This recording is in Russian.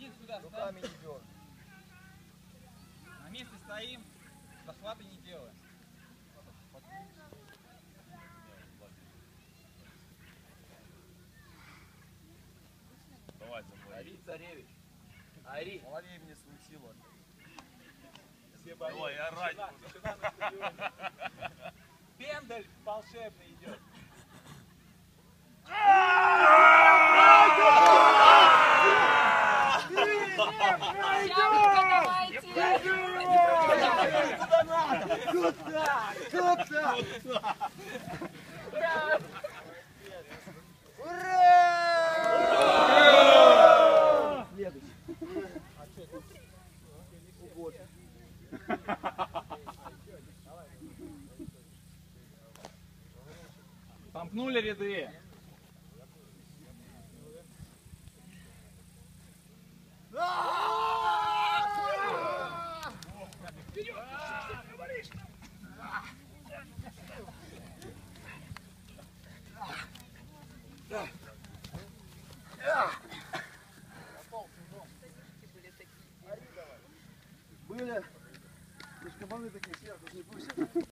Один сюда Руками ставим. не дерг. На месте стоим, захваты не делаем. Давай за мной. Ори, царевич. Ори. Лови мне свою силу. Давай, орать буду. Пендель волшебный идет. Куда надо? Куда? Куда? Ура! Следующий. Сомкнули ряды. Были. Кабаны такие сверху, не пусть.